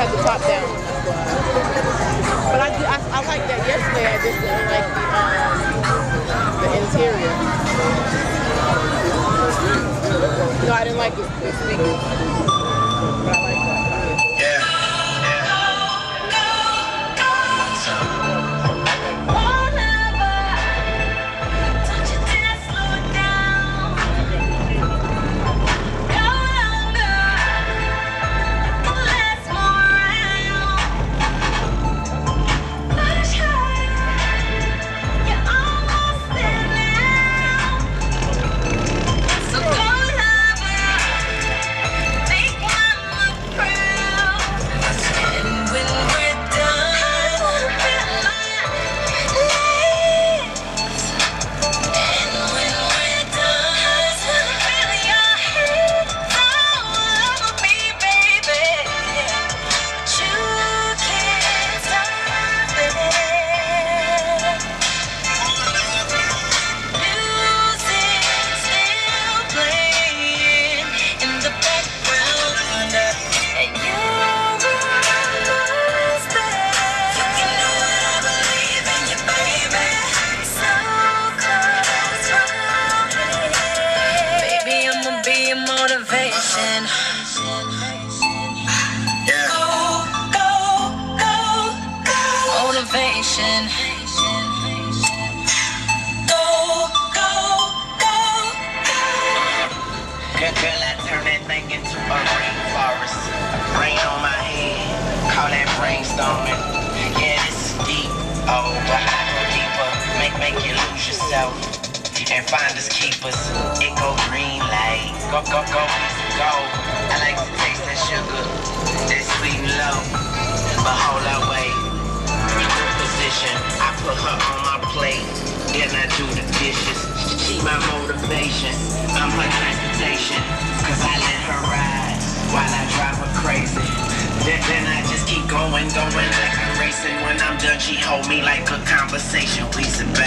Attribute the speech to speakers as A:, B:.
A: has the top down. That's why. But I liked that yesterday. I just didn't like the interior. No, I didn't like the speakers. But I like that.
B: Yeah.
C: Motivation.
B: Yeah.
C: Go. Motivation. Go.
B: Girl, I turn that thing into a rainforest. Rain on my head, call that brainstorming. Yeah, this is deep. Oh, but I go deeper. Make you lose yourself. And finders keepers, it go green light. Go. I like to taste that sugar, that sweet and low. But hold up, wait. Position, I put her on my plate, then I do the dishes. She my motivation, I'm her transportation. Cause I let her ride while I drive her crazy. Then I just keep going like I'm racing. When I'm done, she hold me like a conversation. We sit back.